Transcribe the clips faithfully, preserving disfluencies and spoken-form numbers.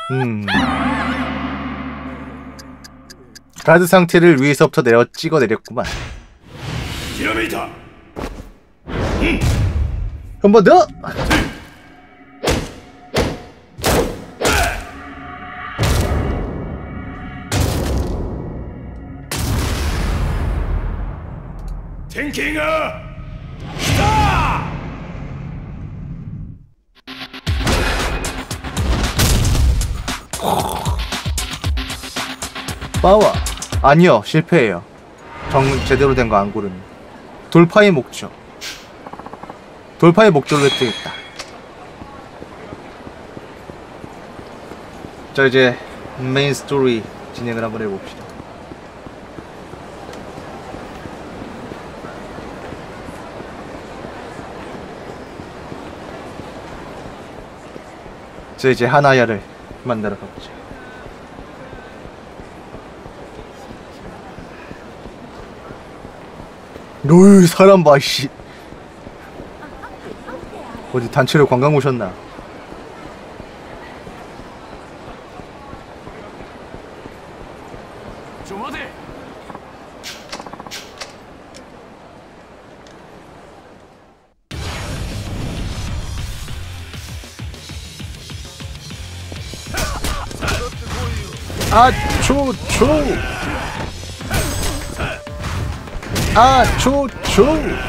음. 가드 상태를 위에서부터 내려 찍어 내렸구만. 한 번 더. 탱킹아! 파워. 아니요, 실패해요. 정 제대로 된 거 안 고르니. 돌파의 목적. 돌파의 목적을 획득했다. 자, 이제 메인 스토리 진행을 한번 해봅시다. 자, 이제 하나야를 만나러 가보자. 어이, 사람 봐, 씨. 어디 단체로 관광 오셨나? 아, 초, 초. 아, 초, 초.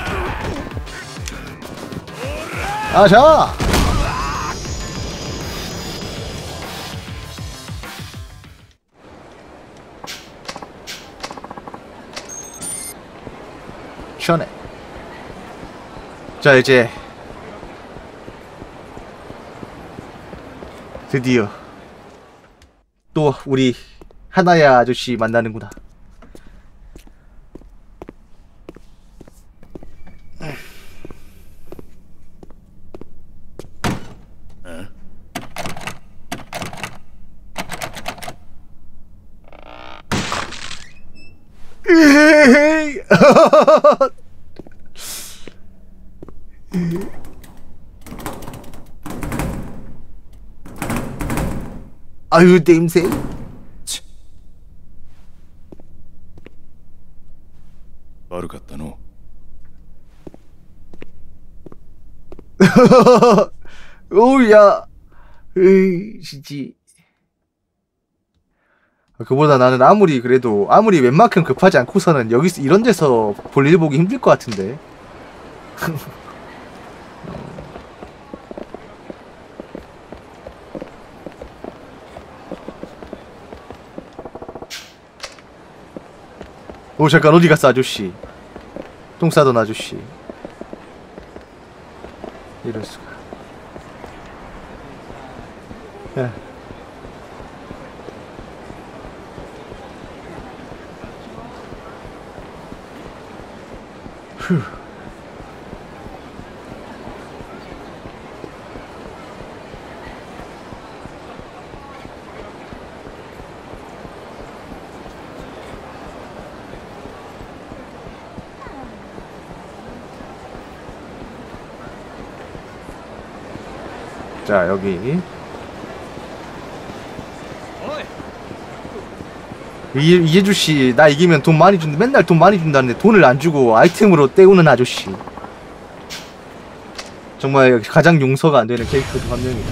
아, 자. 시원해. 자, 이제 드디어 또 우리 하나야 아저씨 만나는구나. 아유, 냄새. 悪かったの. 오야. 에이, 진짜. 그보다 나는 아무리 그래도 아무리 웬만큼 급하지 않고서는 여기서 이런 데서 볼일 보기 힘들 것 같은데. 오, 잠깐, 어디 갔어, 아저씨? 똥 싸던 아저씨. 이럴 수가. 야. 휴. 자, 여기 이, 이 아저씨 나 이기면 돈 많이 준다, 맨날 돈 많이 준다는데 돈을 안 주고 아이템으로 때우는 아저씨. 정말 가장 용서가 안 되는 캐릭터 중 한 명이다.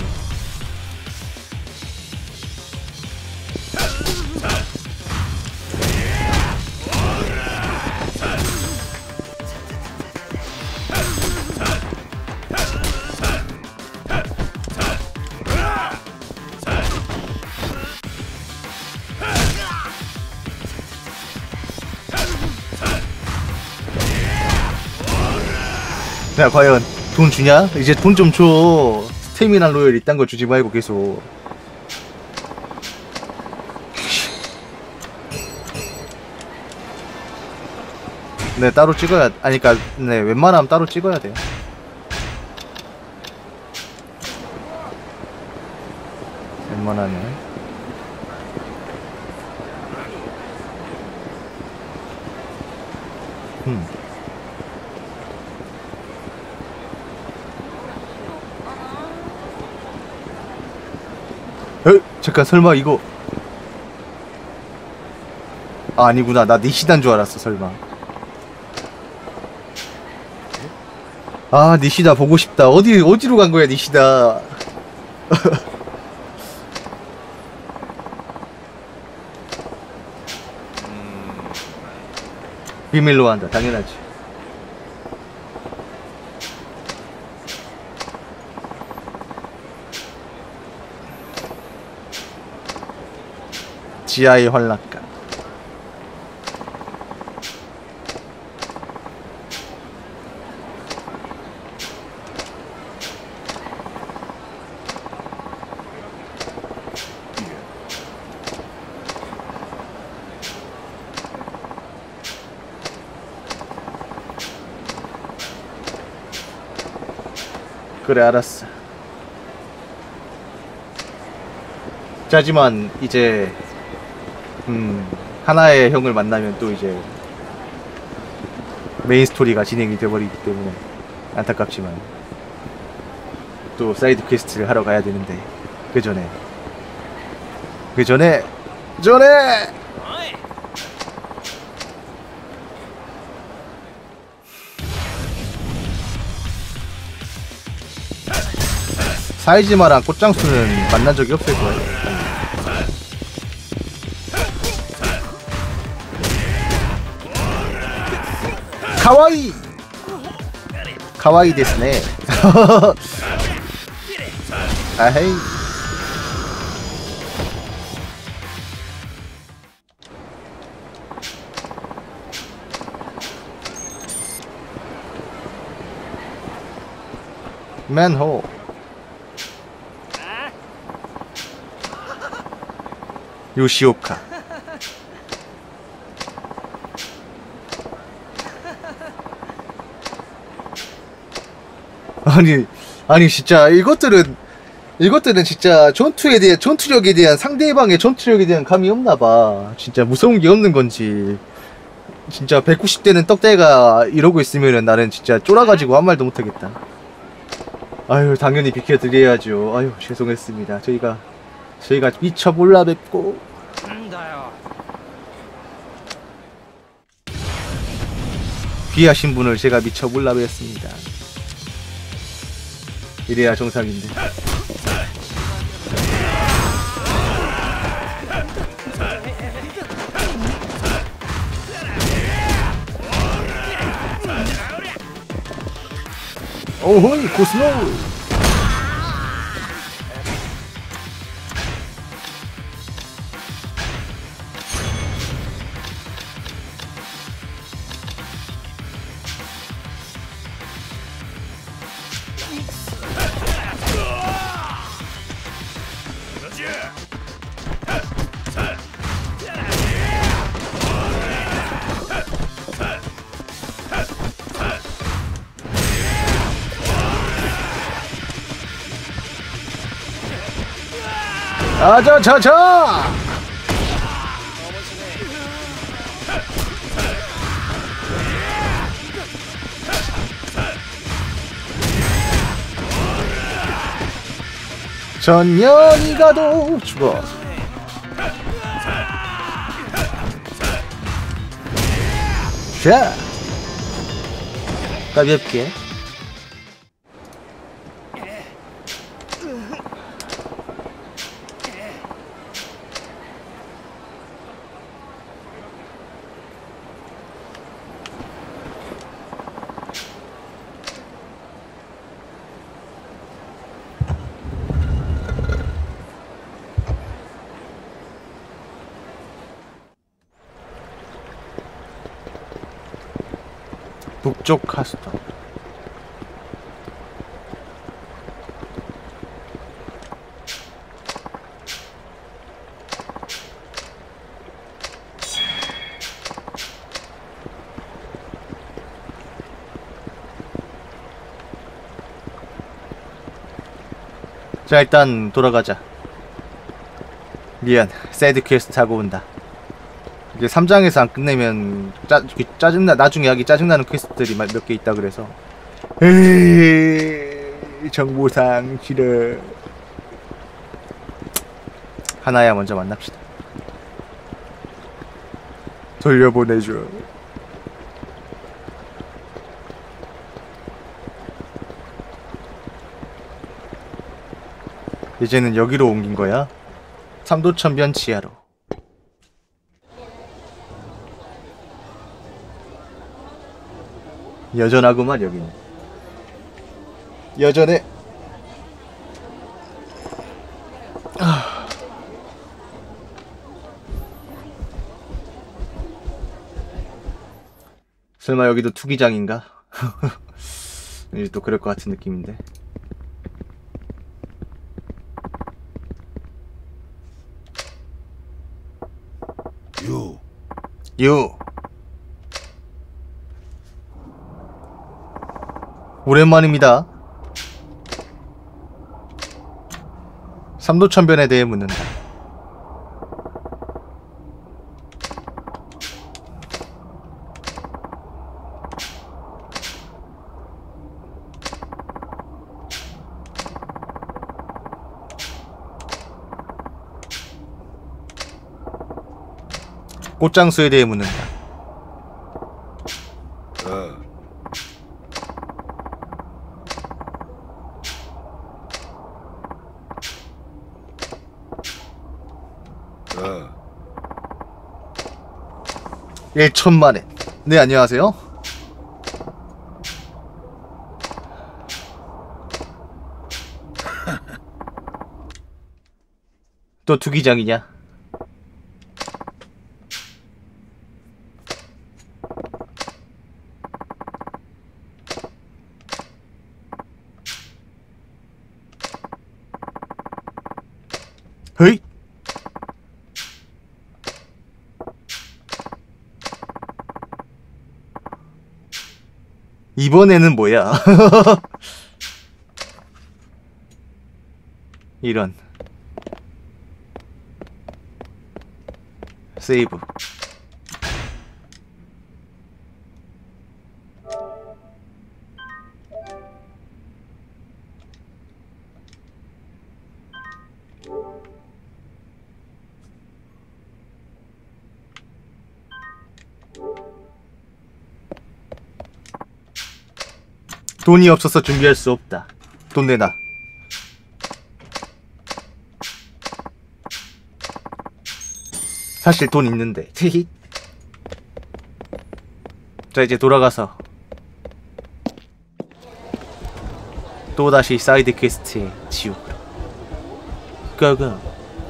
야, 과연 돈 주냐? 이제 돈 좀 줘. 스태미나 로열 이딴 거 주지 말고 계속. 네, 따로 찍어야, 아니, 그니까, 네, 웬만하면 따로 찍어야 돼요. 웬만하면. 음. 에? 잠깐 설마 이거 아, 아니구나. 나 니시다인 줄 알았어. 설마. 아, 니시다 보고 싶다. 어디 어디로 간 거야 니시다. 비밀로 한다. 당연하지. 지하의 환락감. 그래, 알았어. 하지만 이제 음 하나의 형을 만나면 또 이제 메인 스토리가 진행이 돼버리기 때문에 안타깝지만 또 사이드 퀘스트를 하러 가야 되는데 그 전에 그 전에 전에 사이즈마랑 꽃장수는 만난 적이 없을 거예요. 카와이! 카와이 데스네. 아헤이. 맨홀. 요시오카. 아니 아니 진짜 이것들은 이것들은 진짜 전투에 대한 전투력에 대한 상대방의 전투력에 대한 감이 없나봐. 진짜 무서운 게 없는 건지. 진짜 백구십 대는 떡대가 이러고 있으면은 나는 진짜 쫄아가지고 아무 말도 못하겠다. 아유, 당연히 비켜드려야죠. 아유, 죄송했습니다. 저희가 저희가 미쳐 몰라 뵙고. 귀하신 분을 제가 미쳐 몰라 뵙습니다. 이래야 정상인데. 오호이 코스모. 아자자자! 전년이 가도 죽어. 자, 가볍게. 북쪽 카스터. 자, 일단 돌아가자. 미안, 사이드 퀘스트 하고 온다. 이게 삼 장에서 안 끝내면 짜, 짜증나, 나중에 하기 짜증나는 퀘스트들이 몇 개 있다 그래서. 에이, 정보상 싫어. 하나야 먼저 만납시다. 돌려보내줘. 이제는 여기로 옮긴 거야? 삼도천변 지하로. 여전하구만 여기는. 여전해. 아. 설마 여기도 투기장인가? 이제 또 그럴 것 같은 느낌인데. 유. 유. 오랜만입니다. 삼도천변에 대해 묻는다. 꽃장수에 대해 묻는다. 아. 아. 일천만에. 네, 안녕하세요. 또 투기장이냐? 헤이! 이번에는 뭐야? 이런. 세이브. 돈이 없어서 준비할 수 없다. 돈 내놔. 사실 돈 있는데. 자, 이제 돌아가서 또다시 사이드 퀘스트의 지옥으로. 고고.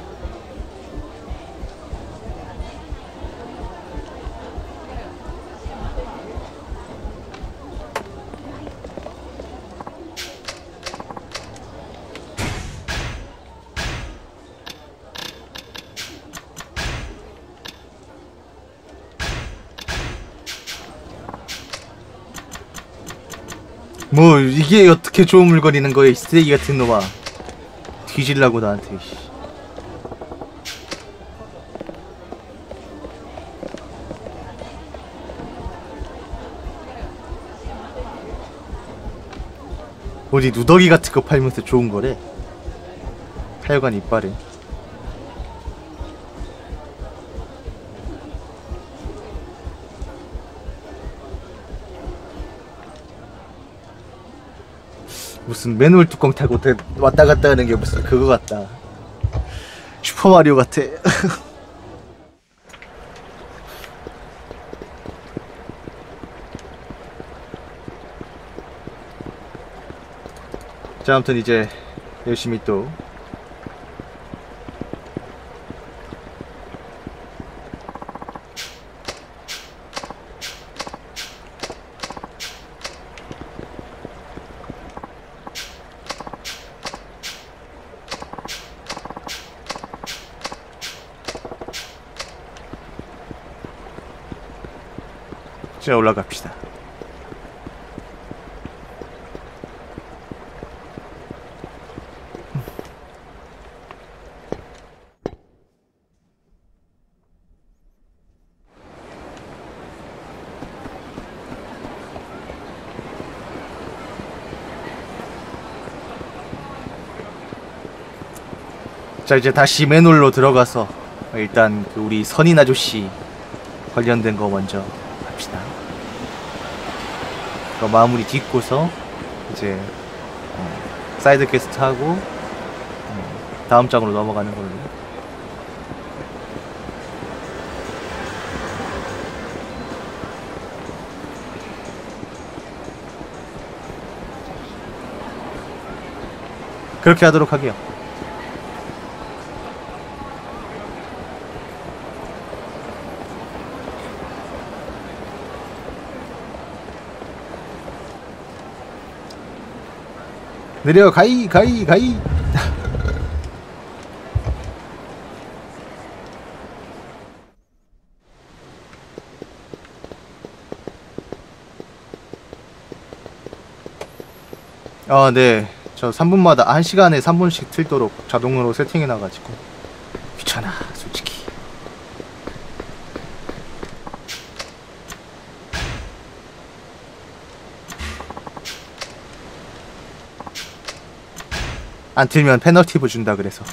뭐 이게 어떻게 좋은 물건이는 거야, 이 쓰레기 같은 놈아. 뒤질라고 나한테. 어디 누더기 같은 거 팔면서 좋은 거래. 하여간 이빨에. 무슨 맨홀 뚜껑 타고 왔다 갔다 하는 게 무슨 그거 같다. 슈퍼마리오 같아. 자, 아무튼 이제 열심히 또 자, 올라갑시다. 자, 이제 다시 맨홀로 들어가서 일단 그 우리 선인 아저씨 관련된 거 먼저 합시다. 그 마무리 짓고서 이제 어, 사이드 퀘스트 하고 어, 다음 장으로 넘어가는 걸로. 그렇게 하도록 하게요. 내려 가이 가이 가이. 아, 네. 저 삼 분마다 한 시간에 삼 분씩 틀도록 자동으로 세팅해 놔가지고 귀찮아 솔직히. 안 틀면 페널티브 준다 그래서.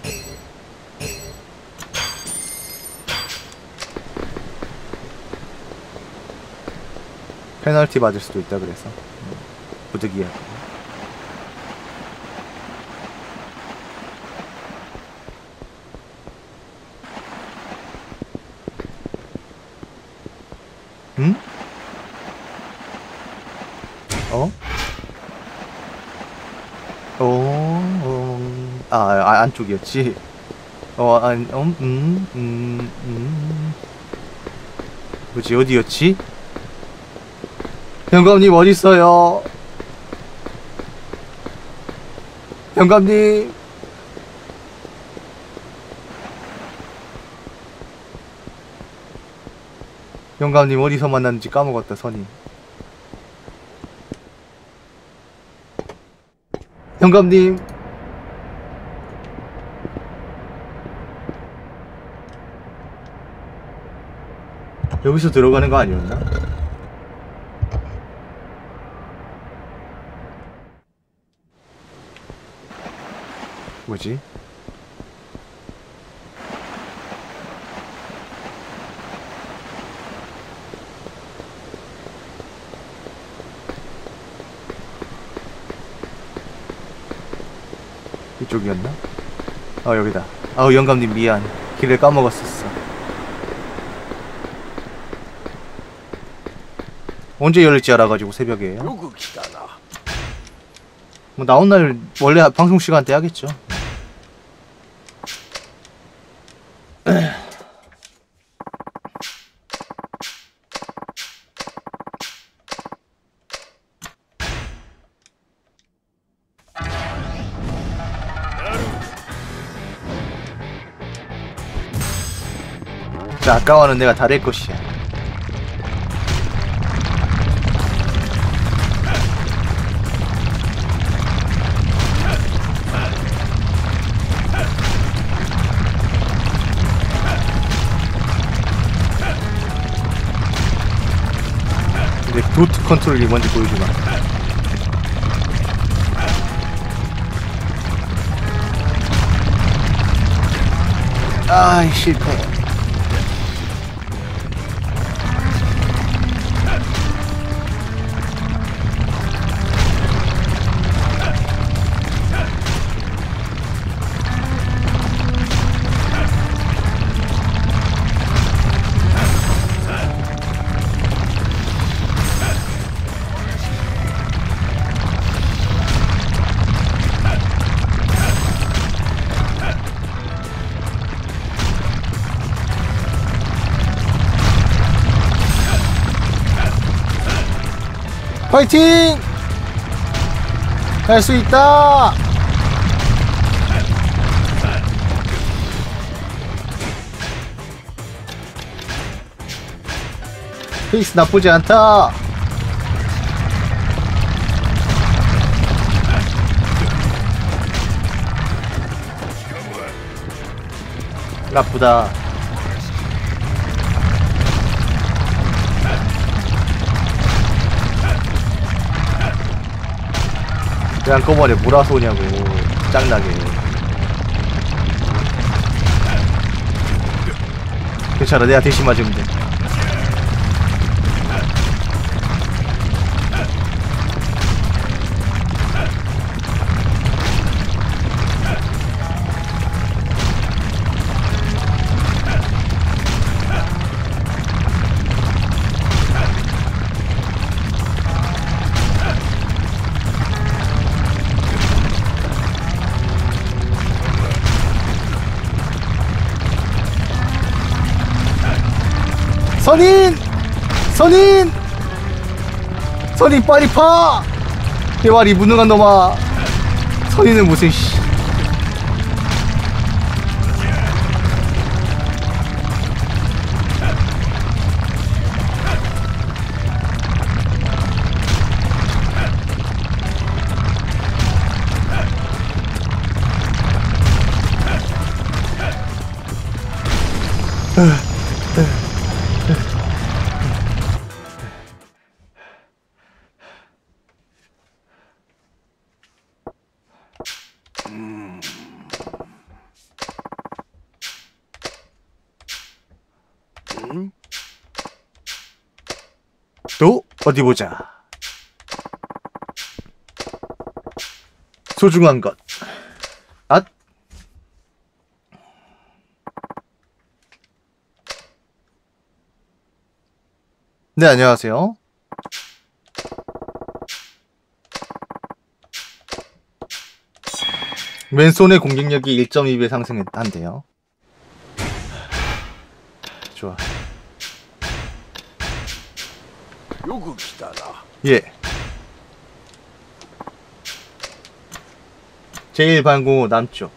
페널티 받을 수도 있다 그래서 부득이야. 응? 어? 어, 어, 아, 아, 안쪽이었지. 어, 안, 음, 음, 음, 음. 뭐지, 어디였지? 영감님, 어딨어요? 영감님. 영감님, 어디서 만났는지 까먹었다, 선임. 영감님. 여기서 들어가는 거 아니었나? 뭐지? 이쪽이었나? 어, 여기다. 아우, 영감님 미안. 길을 까먹었었어. 언제 열릴지 알아가지고 새벽에. 요거 기다나. 뭐 나온 날 원래 방송 시간대 하겠죠. 자, 아까와는 내가 다를 것이야. 근데 도트 컨트롤이 뭔지 보여주마. 아이, 실패. 파이팅! 할 수 있다! 페이스 나쁘지 않다! 나쁘다. 왜 한꺼번에 몰아서 오냐고. 짱나게. 괜찮아, 내가 대신 맞으면 돼. 선인! 선인! 선인 빨리 파! 대화리 무능한 놈아. 선인은 무슨 씨. 또 어디 보자. 소중한 것. 앗. 네, 안녕하세요. 왼손의 공격력이 일 점 이 배 상승한대요. 좋아. 예. 제일 반고 남쪽.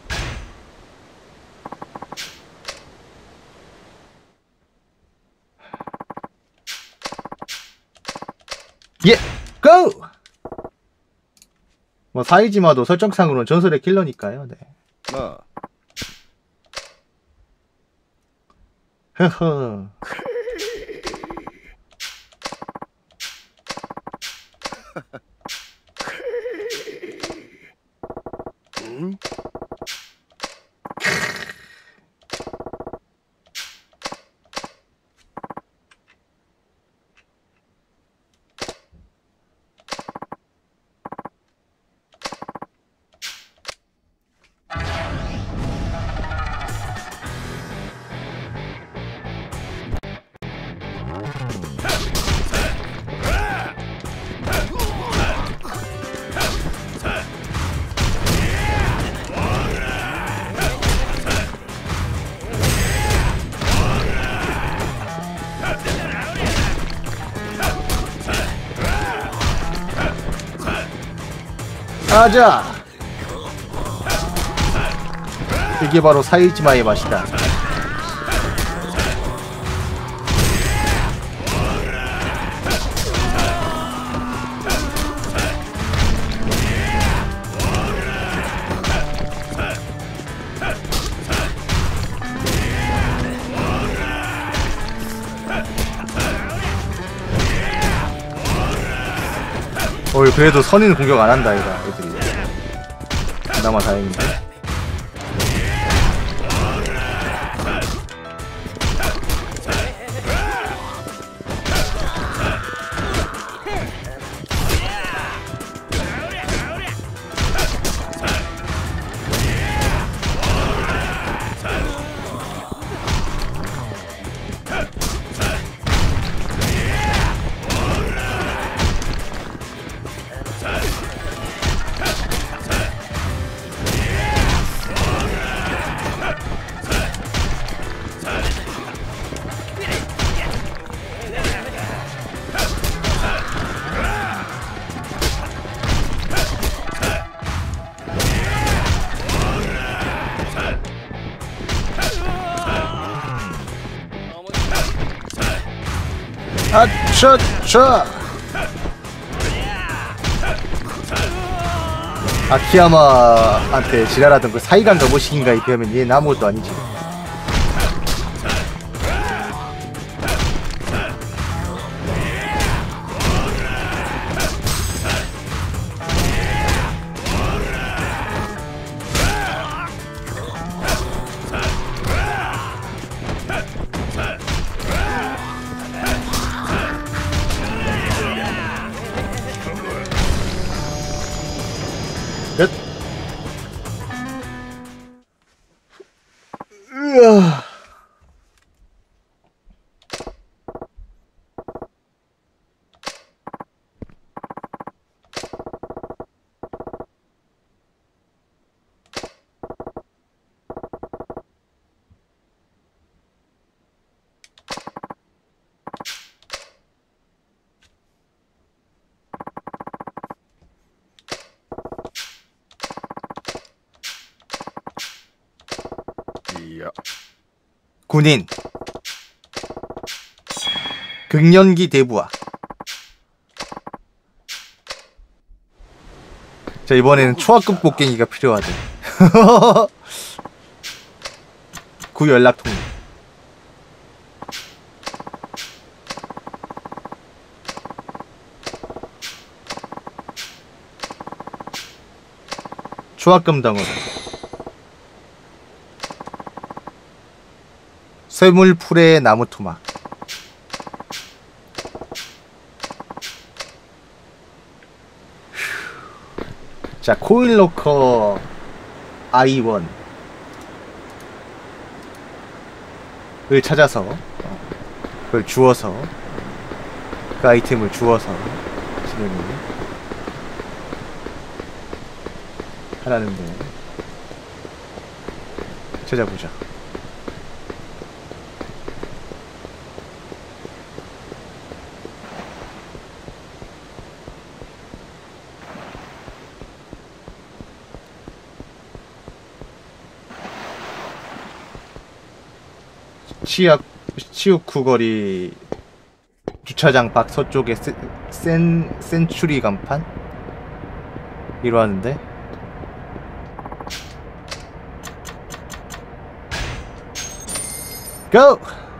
예, 고! 뭐 사이지마도 설정상으로는 전설의 킬러니까요. 네. 어. 허허. 응? 가자. 이게 바로 사이지마의 맛이다. 어이, 그래도 선인 공격 안 한다, 이거 애들이. 그나마 다행인데. 아차차. 아키야마한테 지랄하던 그 사이간 거머신인가 비하면 얘는 아무것도 아니지. 아. 이야. 군인 극년기 대부하. 자, 이번에는 초합급 곡괭이가 필요하대. 구 연락통. 초합금 덩어리. 쇠물풀의 나무 토막. 자, 코인로커 아이원을 찾아서 그걸 주워서 그 아이템을 주워서 진행을 하라는데, 찾아보자. 치약 치우쿠 거리 주차장 밖 서쪽에 센, 센 센츄리 간판 이러하는데, 고!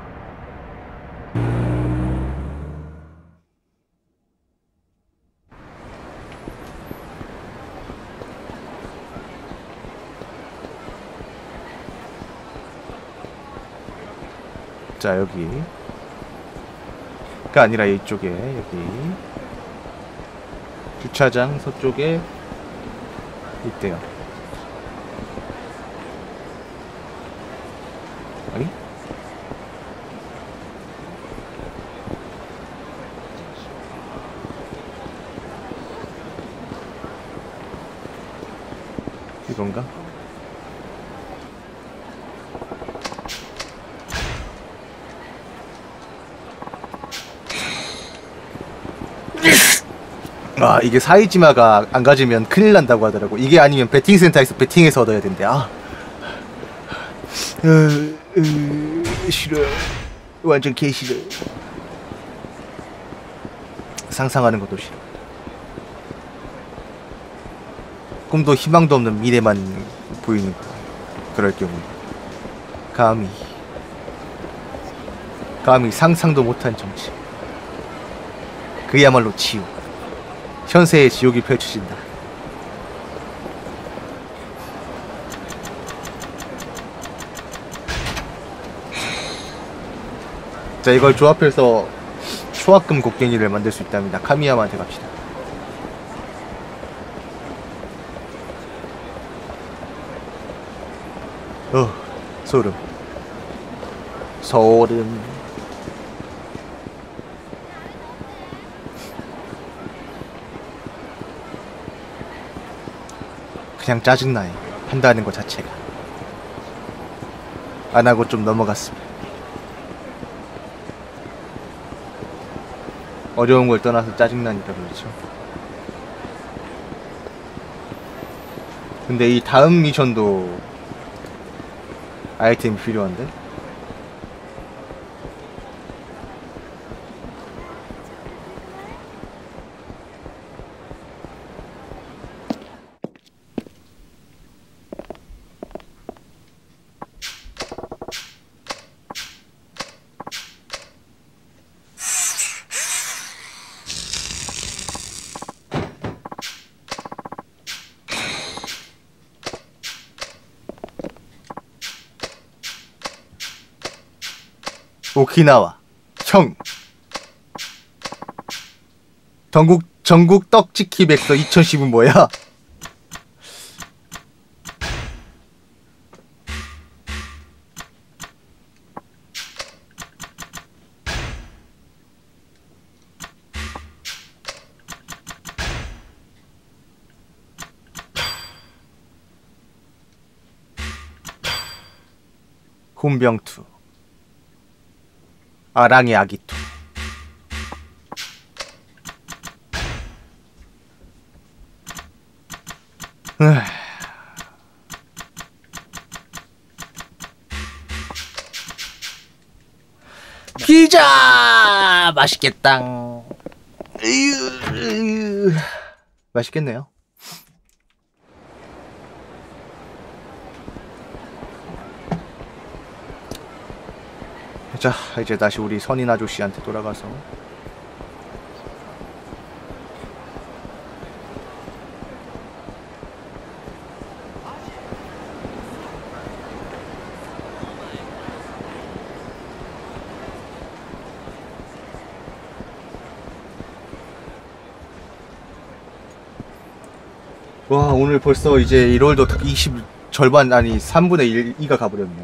자, 여기가 아니라 이쪽에, 여기 주차장 서쪽에 있대요. 아니? 이건가? 아, 이게 사이지마가 안 가지면 큰일 난다고 하더라고. 이게 아니면 배팅센터에서 배팅해서 얻어야 된대. 아, 으, 으, 싫어. 완전 개 싫어. 상상하는 것도 싫어. 꿈도 희망도 없는 미래만 보이는 거. 그럴 경우 감히 감히 상상도 못한 정치. 그야말로 지옥. 현세의 지옥이 펼쳐진다. 자, 이걸 조합해서 초합금 곡괭이를 만들 수 있답니다. 카미야마한테 갑시다. 어, 소름. 소름. 그냥 짜증나요. 한다는 것 자체가. 안 하고 좀 넘어갔습니다. 어려운 걸 떠나서 짜증나니까 그렇죠. 근데 이 다음 미션도 아이템이 필요한데? 오키나와 형 전국 전국 떡치키 백서 이천십은 뭐야? 훈병투 아랑의 아기투. 피자 맛있겠다. 으유, 맛있겠네요. 자, 이제 다시 우리 선인 아저씨한테 돌아가서 와, 오늘 벌써 이제 일월도 이십 절반 아니 삼분의 일, 이가 가버렸네.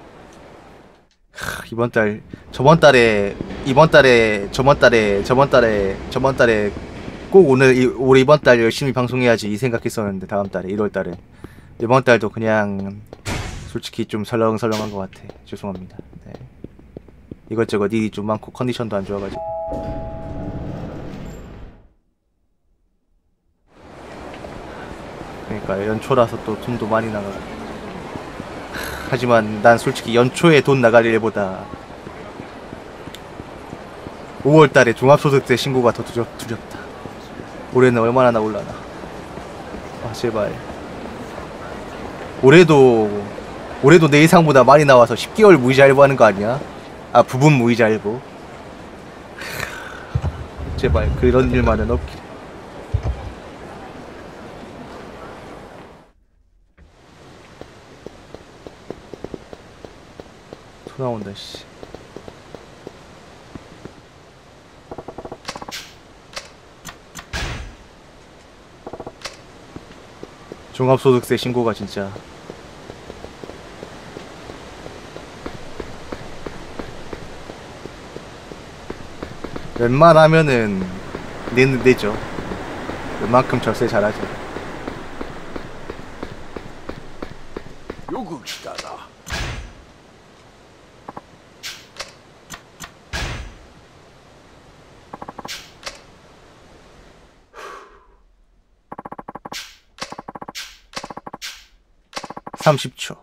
하, 이번 달 저번 달에 이번 달에 저번 달에 저번 달에 저번 달에 꼭 오늘 이, 올해 이번 달 열심히 방송해야지 이 생각했었는데 다음 달에 일월 달에 이번 달도 그냥 솔직히 좀 설렁설렁한 것 같아. 죄송합니다. 네. 이것저것 일이 좀 많고 컨디션도 안 좋아가지고. 그러니까 연초라서 또 돈도 많이 나가고. 하지만 난 솔직히 연초에 돈 나갈 일보다 오월달에 종합소득세 신고가 더 두렵, 두렵다. 올해는 얼마나 나올라나. 아 제발. 올해도 올해도 내 예상보다 많이 나와서 십 개월 무이자 할부 하는 거 아니야? 아 부분 무이자 할부. 제발 그런 일만은 없길. 토 나온다 씨. 종합소득세 신고가 진짜 웬만하면은 내, 내죠. 웬만큼 절세 잘하죠. 요구 기다라. 삼십 초.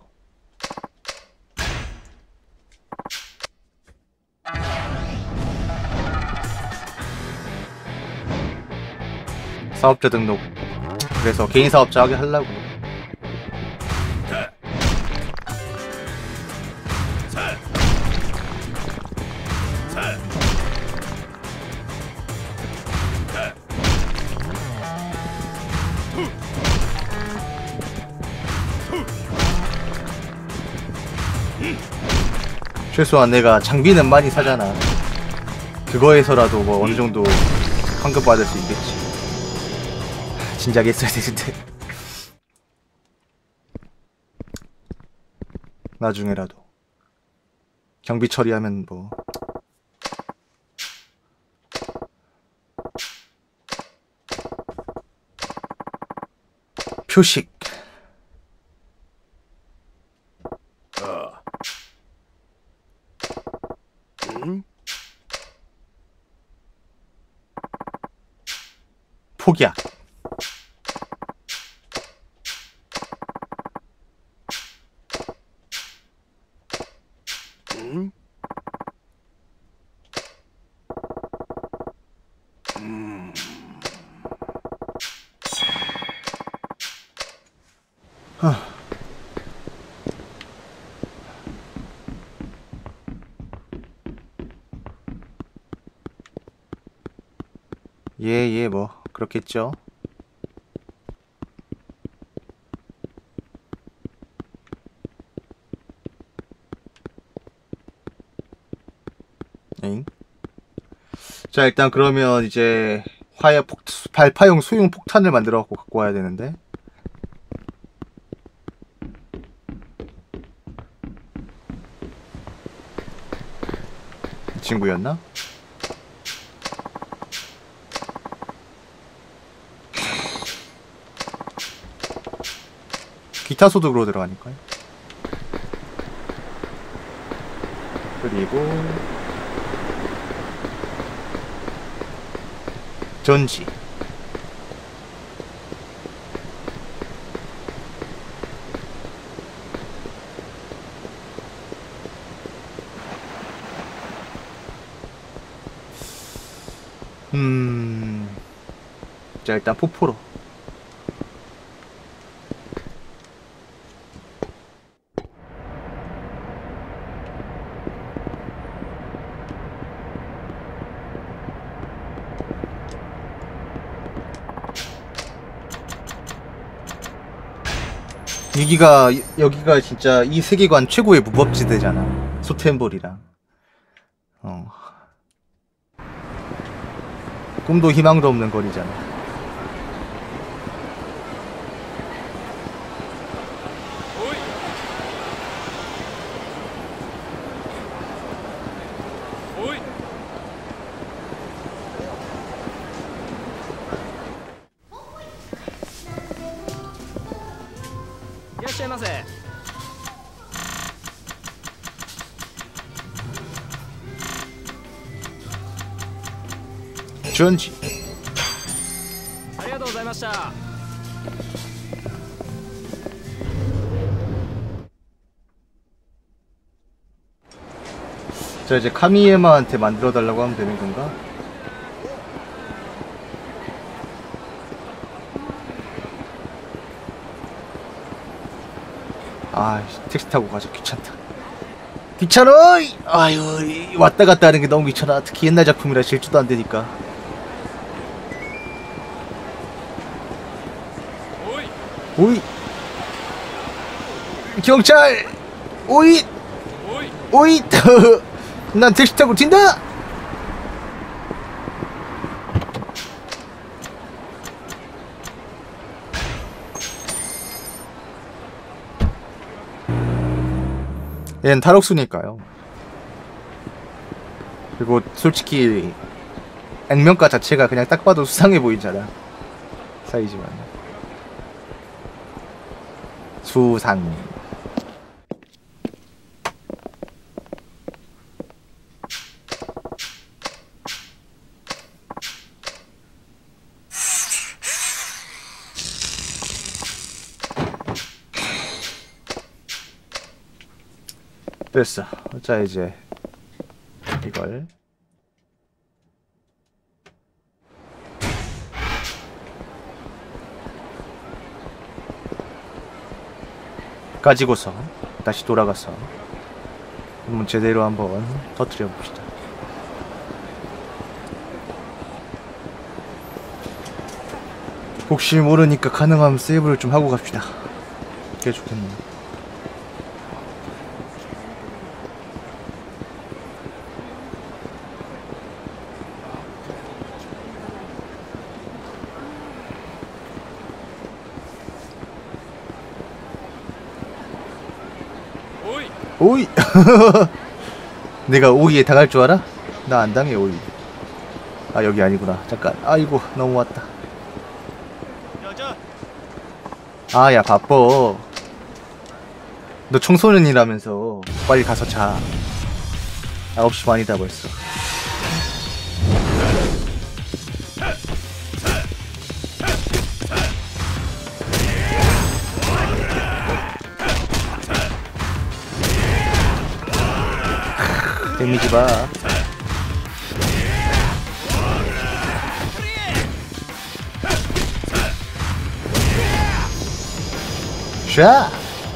사업자 등록. 그래서 개인 사업자 하게 하려고. 최소한 내가 장비는 많이 사잖아. 그거에서라도 뭐 어느정도 환급 받을 수 있겠지. 진작 했어야 되는데. 나중에라도 경비 처리하면 뭐. 표식. 응? 폭약. 응? 음. 하. 예, 예, 뭐 그렇겠죠. 에잉? 자, 일단 그러면 이제 화약 폭 발파용 소형 폭탄을 만들어 갖고 갖고 와야 되는데. 이 친구였나? 기타 소득으로 들어가니까요. 그리고 전지. 음. 자, 일단 포포로. 여기가 여기가 진짜 이 세계관 최고의 무법지대잖아. 소템볼이랑. 어. 꿈도 희망도 없는 거리잖아. 전지. 자, 이제 카미에마한테 만들어 달라고 하면 되는 건가? 아, 택시 타고 가자. 귀찮다. 귀찮어! 아유, 왔다 갔다 하는 게 너무 귀찮아. 특히 옛날 작품이라 질주도 안 되니까. 오이! 경찰! 오이! 오이! 난 택시 타고 튄다! 얘는 탈옥수니까요. 그리고 솔직히 액면가 자체가 그냥 딱 봐도 수상해 보이잖아. 사이즈만 수상. 됐어. 자, 이제 이걸 가지고서 다시 돌아가서 한번 제대로 한번 터뜨려 봅시다. 혹시 모르니까 가능하면 세이브를 좀 하고 갑시다. 그게 좋겠네요. 오이! 내가 오이에 당할 줄 알아? 나 안 당해, 오이. 아, 여기 아니구나. 잠깐. 아이고, 넘어왔다. 아, 야, 바빠. 너 청소년이라면서 빨리 가서 자. 아홉 시 반이다 벌써. 데미지 봐. 샤!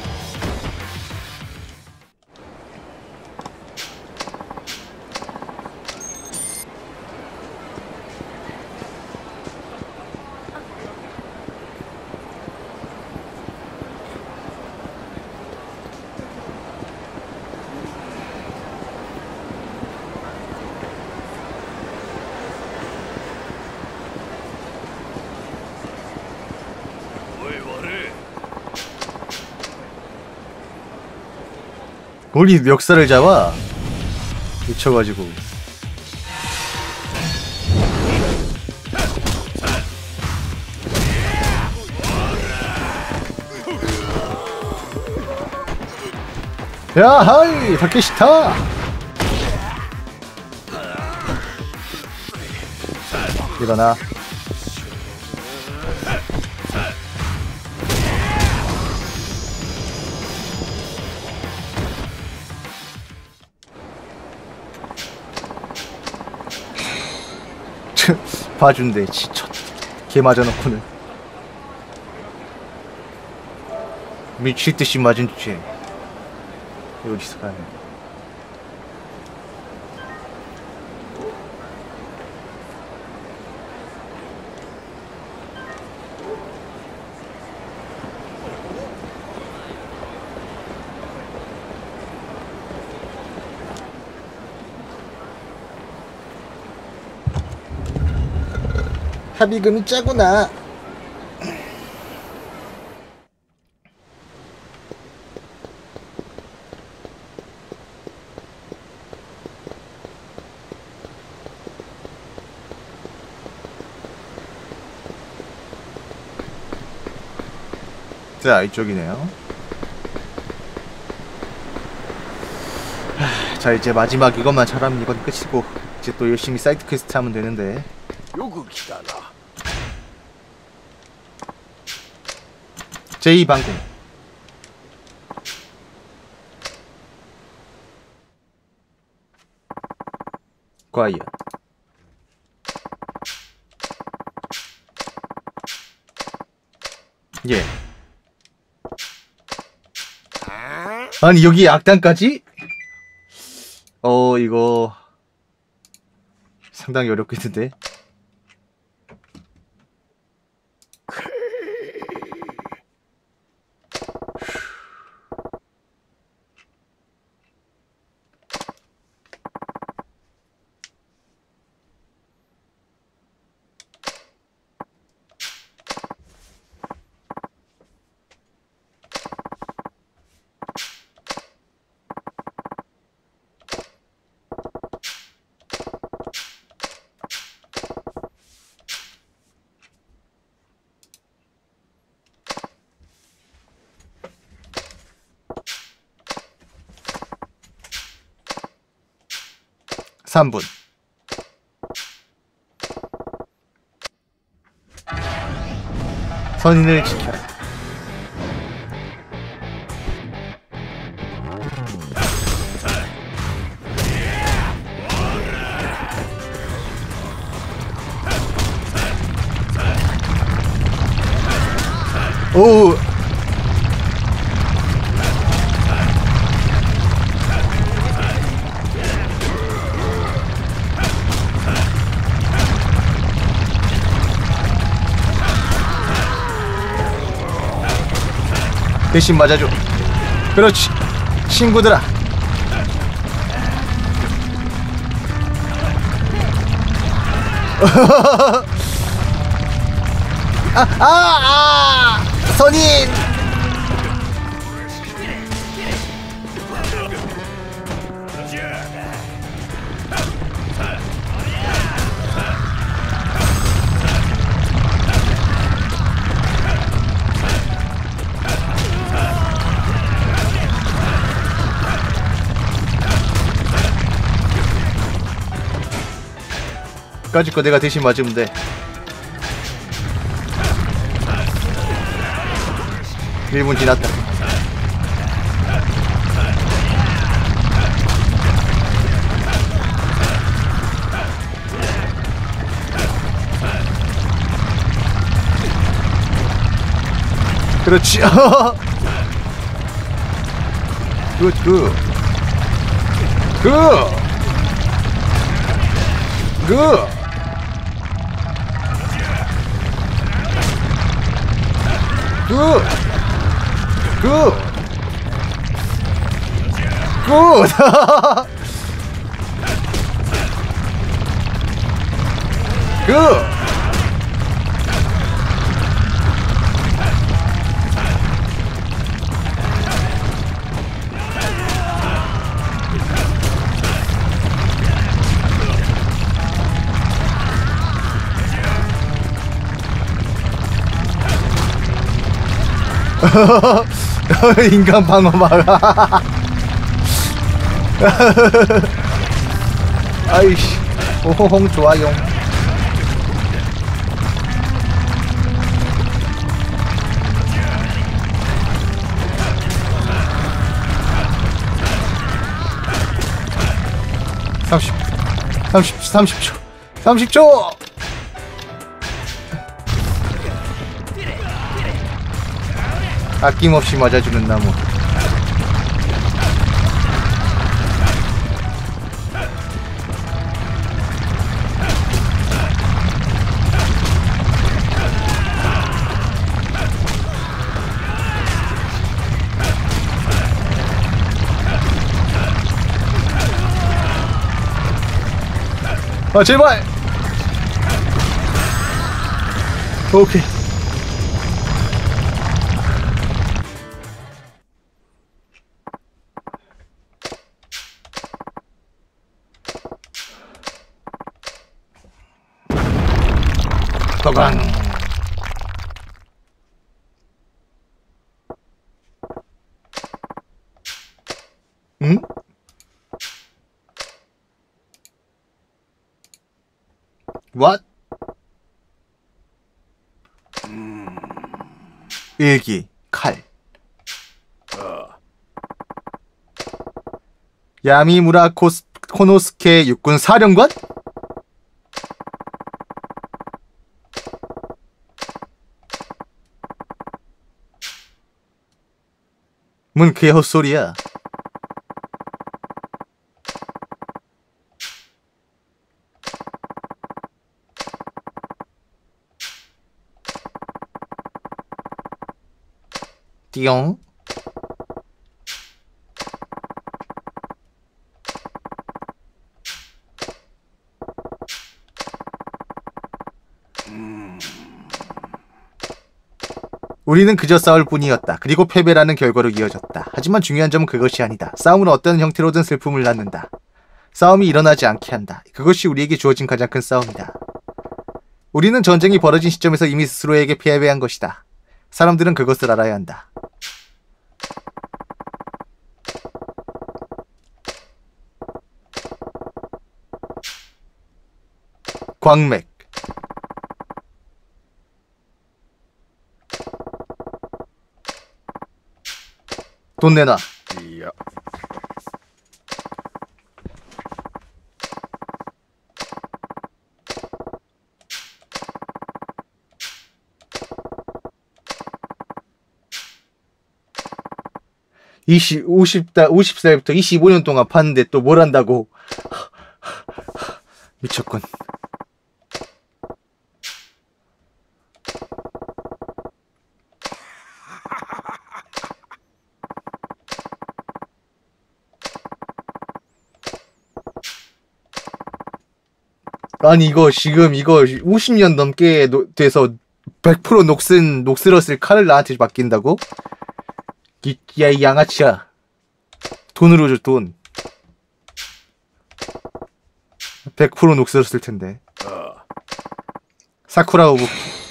우리 멱살을 잡아. 미쳐가지고. 야하이! 타케시타! 일어나. 봐준대. 지쳤. 개 맞아놓고는 미칠듯이 맞은 주제. 어디서 가야 해? 합의금이 짜구나. 자, 이쪽이네요. 하, 자, 이제 마지막 이것만 잘하면 이건 끝이고 이제 또 열심히 사이드 퀘스트 하면 되는데. 요구 기다나. 제이 방공. 과연. 예. 아니 여기 악당까지? 어 이거 상당히 어렵겠는데. 삼 분. 선인을 지켜라. 오. 대신 맞아줘. 그렇지 친구들아. 아, 아, 아, 선인. 까짓 거 내가 대신 맞으면 돼. 일 분 지났다. 그렇지. 굿, 굿. 굿. 굿. 굿! 굿! 굿! 굿! 인간 방어 막아. 아이씨, 오호홍 좋아요. 삼십, 삼십, 삼십 초, 삼십 초. 아낌없이 맞아주는 나무. 아 제발. 오케이. 도강. 응? What? 일기 칼. 야미무라 코스, 코노스케 육군 사령관? 뭔 그게 헛소리야. 띠용. 우리는 그저 싸울 뿐이었다. 그리고 패배라는 결과로 이어졌다. 하지만 중요한 점은 그것이 아니다. 싸움은 어떤 형태로든 슬픔을 낳는다. 싸움이 일어나지 않게 한다. 그것이 우리에게 주어진 가장 큰 싸움이다. 우리는 전쟁이 벌어진 시점에서 이미 스스로에게 패배한 것이다. 사람들은 그것을 알아야 한다. 광맥. 돈 내놔. 이야. 이십, 오십 달, 오십 살부터 이십오 년 동안 팠는데 또 뭘 한다고. 미쳤군. 아니 이거 지금 이거 오십 년 넘게 노, 돼서 백 퍼센트 녹슨 녹슬었을 칼을 나한테 맡긴다고? 이, 야, 이 양아치야. 돈으로 줘, 돈. 백 퍼센트 녹슬었을 텐데. 사쿠라 오브.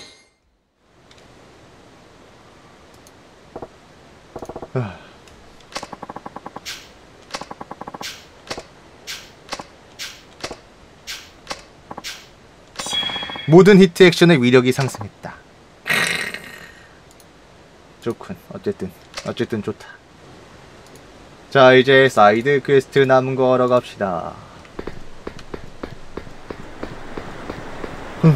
모든 히트 액션의 위력이 상승했다. 좋군. 어쨌든 어쨌든 좋다. 자 이제 사이드 퀘스트 남은 거 하러 갑시다. 흠.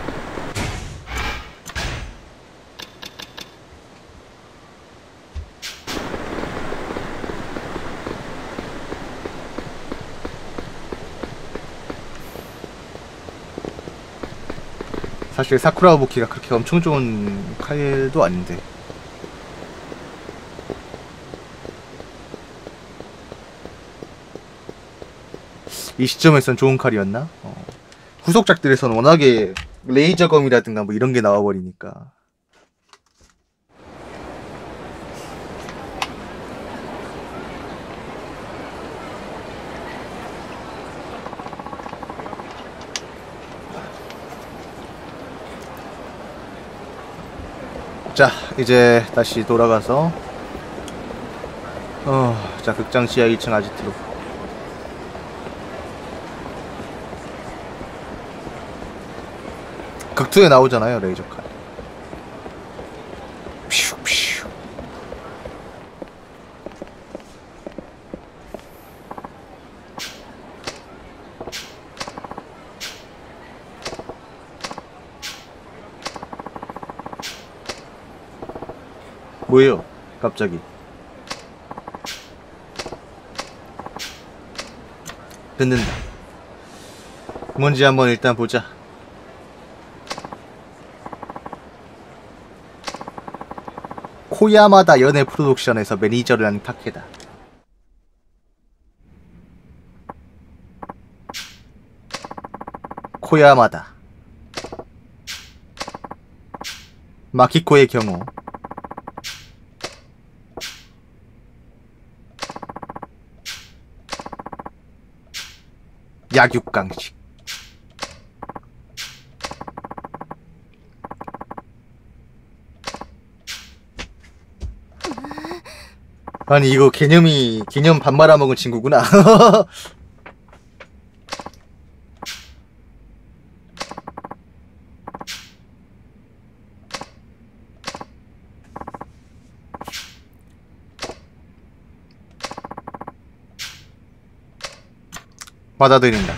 사실 사쿠라 오부키가 그렇게 엄청 좋은 칼도 아닌데. 이 시점에선 좋은 칼이었나? 어. 후속작들에서는 워낙에 레이저검이라든가 뭐 이런 게 나와버리니까. 자 이제 다시 돌아가서 어, 자 극장 지하 일 층 아지트로. 극투에 나오잖아요 레이저 칼. 퓨, 퓨. 뭐예요? 갑자기. 듣는다. 뭔지 한번 일단 보자. 코야마다 연예 프로덕션에서 매니저를 한 타케다. 코야마다. 마키코의 경우 약육강식. 아니 이거 개념이 개념 밥 말아먹은 친구구나. 받아들인다.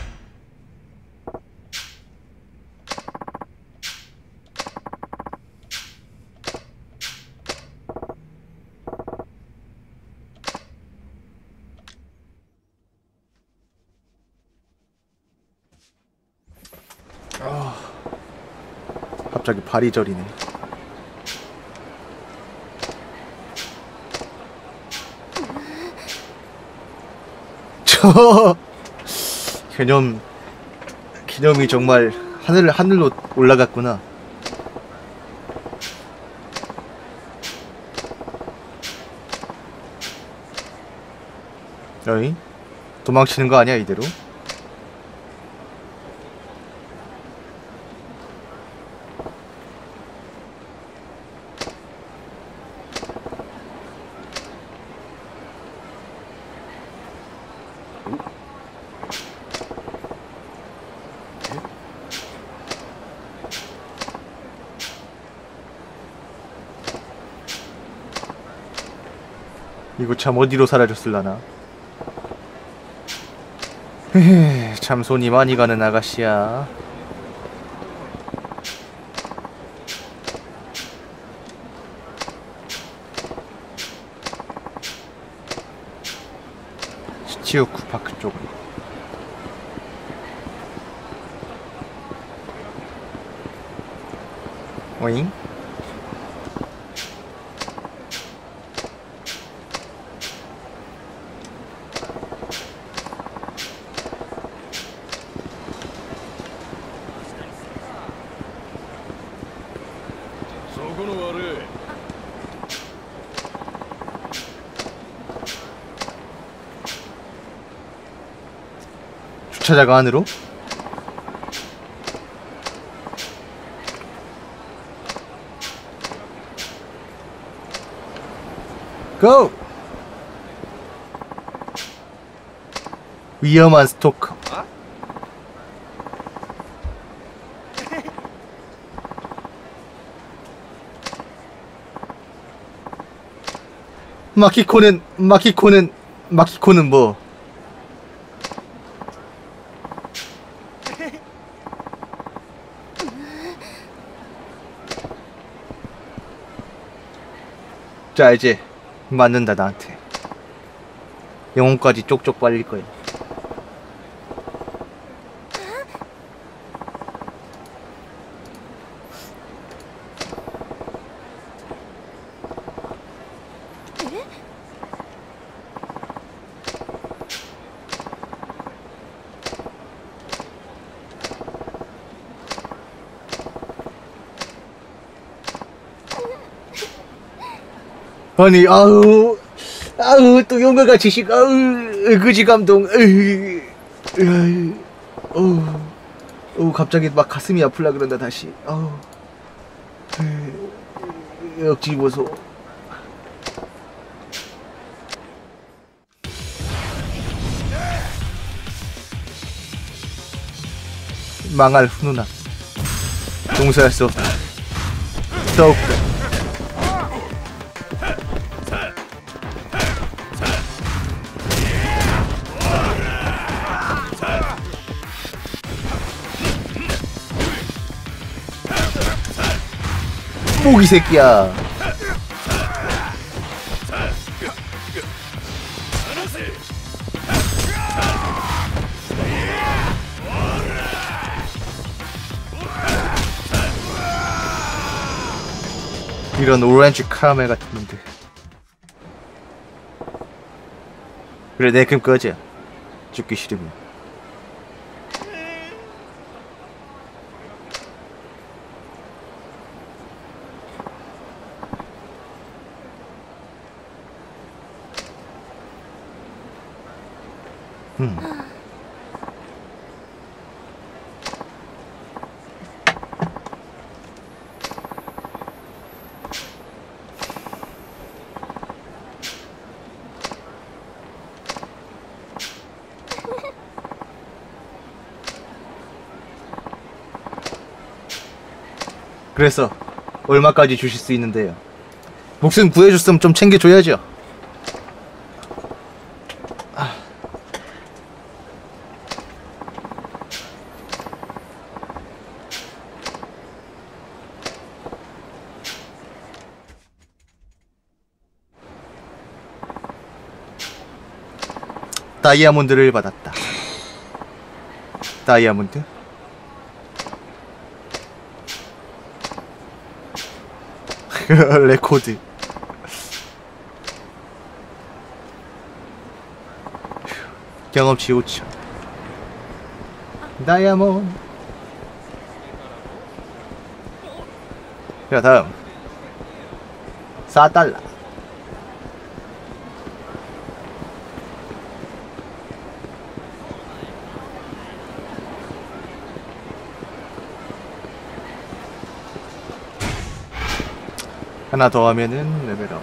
아, 갑자기 발이 저리네. 저 개념 개념이 정말 하늘 하늘로 올라갔구나. 어이? 도망치는 거 아니야 이대로? 이거 참 어디로 사라졌을라나? 헤헤, 참 손이 많이 가는 아가씨야. 시치오쿠 파크 쪽으로. 오잉? 주차자가 안으로? 고! 위험한 스토커. 마키코는 마키코는 마키코는 뭐? 자 이제 맞는다 나한테. 영혼까지 쪽쪽 빨릴 거야. 아니 아우 아우 또 용가가 지식 아우 그지 감동 으 어우 어우 갑자기 막 가슴이 아플라 그런다 다시. 아우 억지 보소. 망할 훈훈함. 용서할 수 없다. 더욱더 모기 새끼야. 이런 오렌지 카라멜 같은 놈들. 그래, 내 금 꺼져. 죽기 싫으면. 음. 그래서 얼마까지 주실 수 있는데요? 목숨 구해줬으면 좀 챙겨줘야죠. 아. 다이아몬드를 받았다. 다이아몬드? 레코드. 경험치 오천. 다이아몬드. 자, 다음 사 달러. 하나 더 하면은 레벨업.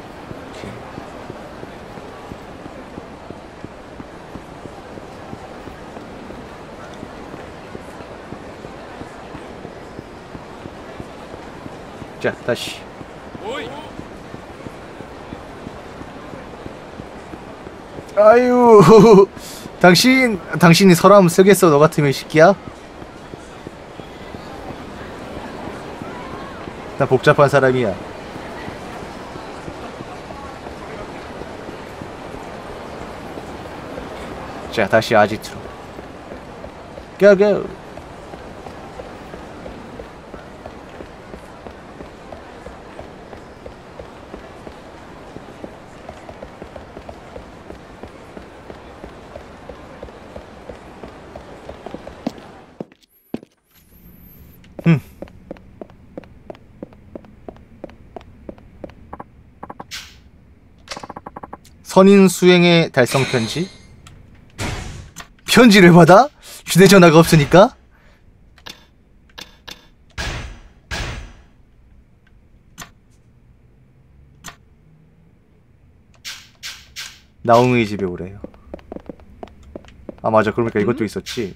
자, 다시. 아유, 당신, 당신이 서랍 쓰겠어, 너 같으면 시끼야? 나 복잡한 사람이야. 자, 다시 아지트로. 고고. 음. 선인 수행의 달성 편지? 편지를 받아? 휴대전화가 없으니까? 나옹의 집에 오래요. 아 맞아, 그러니까 이것도 있었지.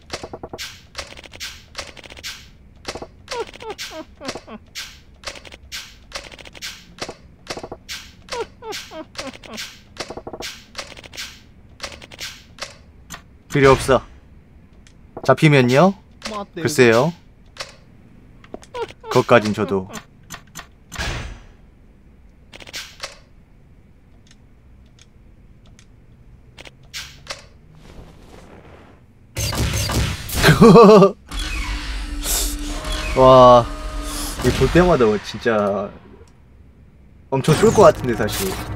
필요 없어. 잡히면요? 글쎄요. 그것까진 저도. 와, 이거 볼 때마다 진짜 엄청 쏠 것 같은데 사실.